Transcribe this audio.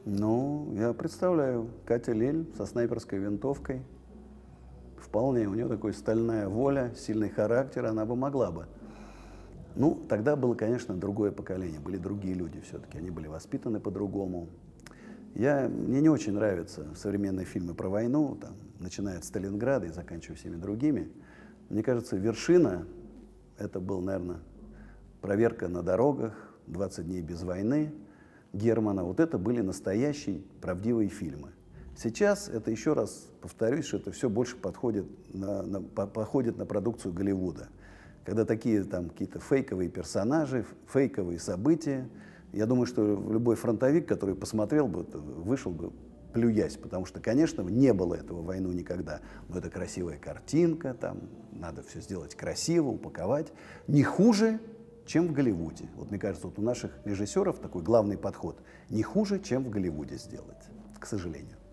Ну, я представляю, Катя Лель со снайперской винтовкой. Вполне, у нее такая стальная воля, сильный характер, она бы могла бы. Ну, тогда было, конечно, другое поколение, были другие люди все-таки, они были воспитаны по-другому. Мне не очень нравятся современные фильмы про войну, там, начиная от Сталинграда и заканчивая всеми другими. Мне кажется, вершина, это был, наверное, «Проверка на дорогах», «20 дней без войны» Германа. Вот это были настоящие правдивые фильмы. Сейчас, это еще раз повторюсь, что это все больше походит на продукцию Голливуда. Когда такие там какие-то фейковые персонажи, фейковые события, я думаю, что любой фронтовик, который посмотрел бы, вышел бы плюясь, потому что, конечно, не было этого в войну никогда. Но это красивая картинка, там надо все сделать красиво, упаковать. Не хуже, чем в Голливуде. Вот мне кажется, вот у наших режиссеров такой главный подход. Не хуже, чем в Голливуде сделать, к сожалению.